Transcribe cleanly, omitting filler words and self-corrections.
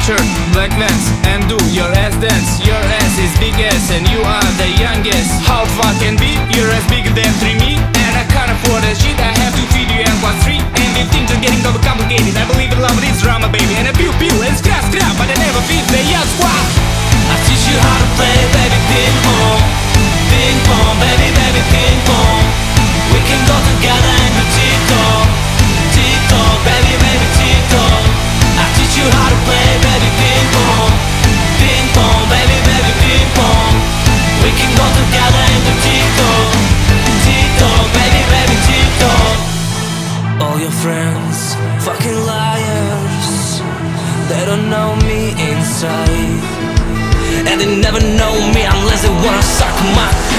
shirt, black vans, and do your ass dance. Your ass is big ass and you are the youngest. How far can be? Your ass bigger than 3 me. And I can't afford that shit, I have to feed you and plus 3. And if things are getting overcomplicated, I believe in love with this drama, baby. And a pew pew and scrap scrap, but I never feed the young squad. I teach you how to play, baby, ping pong. Ping pong, baby, baby, ping pong. We can go together and do TikTok. TikTok, baby, baby, TikTok. I teach you how to play, baby, ping pong. Ping pong, baby, baby, ping pong. We can go together and do TikTok. TikTok, baby, baby, TikTok. All your friends, fucking liars. They don't know me inside, and they never know me unless they wanna suck my